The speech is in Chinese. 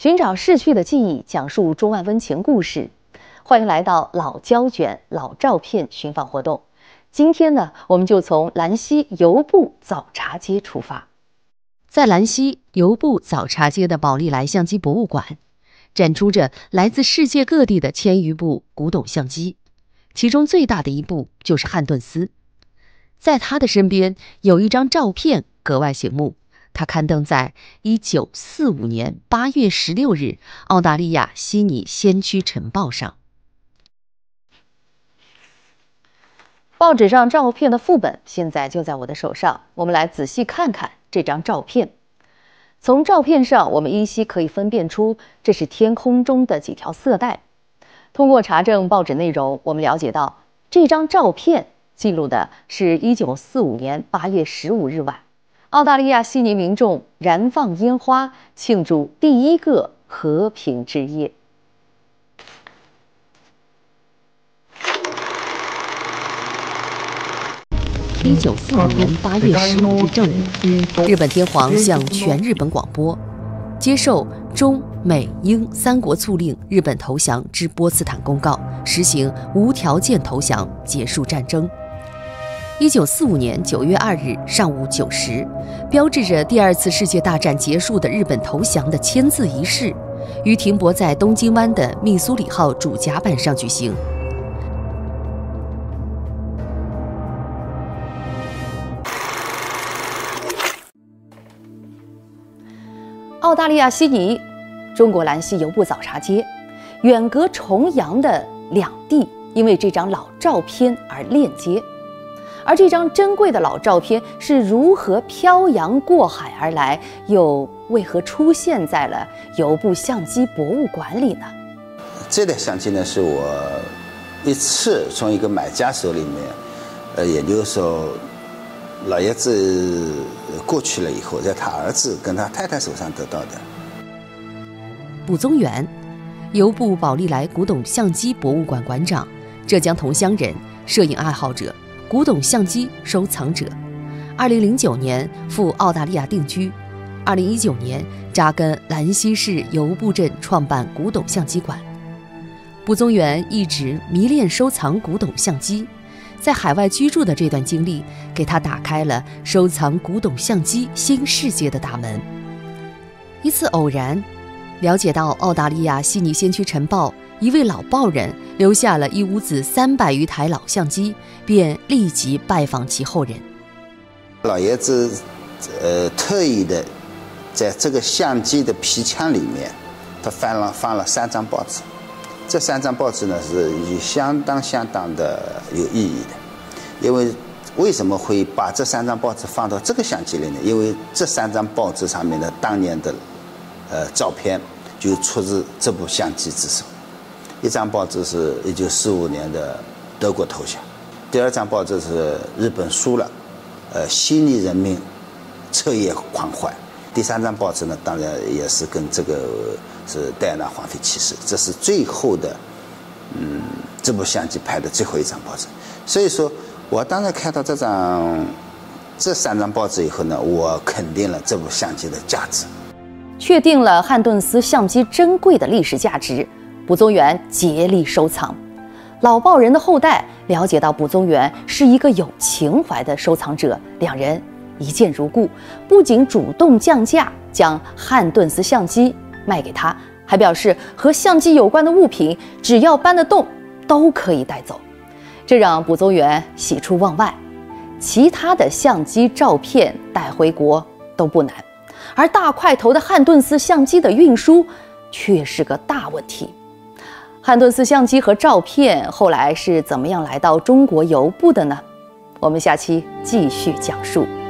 寻找逝去的记忆，讲述中外温情故事。欢迎来到老胶卷、老照片寻访活动。今天呢，我们就从兰溪邮布早茶街出发。在兰溪邮布早茶街的宝丽来相机博物馆，展出着来自世界各地的1000余部古董相机，其中最大的一部就是汉顿斯。在他的身边有一张照片格外醒目。它刊登在1945年8月16日澳大利亚悉尼先驱晨报上。报纸上照片的副本现在就在我的手上，我们来仔细看看这张照片。从照片上，我们依稀可以分辨出这是天空中的几条色带。通过查证报纸内容，我们了解到这张照片记录的是1945年8月15日晚。澳大利亚悉尼民众燃放烟花，庆祝第一个和平之夜。1945年8月15日正午，日本天皇向全日本广播，接受中美英3国促令日本投降之波茨坦公告，实行无条件投降，结束战争。1945年9月2日上午9时，标志着第2次世界大战结束的日本投降的签字仪式，于停泊在东京湾的密苏里号主甲板上举行。澳大利亚悉尼，中国兰溪邮布早茶街，远隔重洋的两地，因为这张老照片而链接。而这张珍贵的老照片是如何漂洋过海而来，又为何出现在了邮布相机博物馆里呢？ 这台相机呢，是我一次从一个买家手里面，也就是说，老爷子过去了以后，在他儿子跟他太太手上得到的。 卜宗元，邮布宝丽来古董相机博物馆馆长，浙江桐乡人，摄影爱好者。古董相机收藏者，2009年赴澳大利亚定居，2019年扎根兰溪市邮布镇创办古董相机馆。卜宗元一直迷恋收藏古董相机，在海外居住的这段经历，给他打开了收藏古董相机新世界的大门。一次偶然，了解到澳大利亚悉尼先驱晨报一位老报人留下了一屋子300余台老相机，便立即拜访其后人。 老爷子，特意的在这个相机的皮腔里面，他放了3张报纸。这3张报纸呢是相当的有意义的，因为为什么会把这3张报纸放到这个相机里呢？因为这3张报纸上面的当年的照片就出自这部相机之手。一张报纸是1945年的德国投降，第2张报纸是日本输了，悉尼人民彻夜狂欢。第3张报纸呢，当然也是跟这个是戴安娜皇妃去世，这是最后的，这部相机拍的最后一张报纸。所以说，我当然看到这3张报纸以后呢，我肯定了这部相机的价值， 确定了汉顿斯相机珍贵的历史价值。卜宗元竭力收藏。老报人的后代了解到卜宗元是一个有情怀的收藏者，两人一见如故，不仅主动降价将汉顿斯相机卖给他，还表示和相机有关的物品只要搬得动都可以带走。这让卜宗元喜出望外，其他的相机照片带回国都不难，而大块头的汉顿斯相机的运输却是个大问题。汉顿斯相机和照片后来是怎么样来到中国邮布的呢？我们下期继续讲述。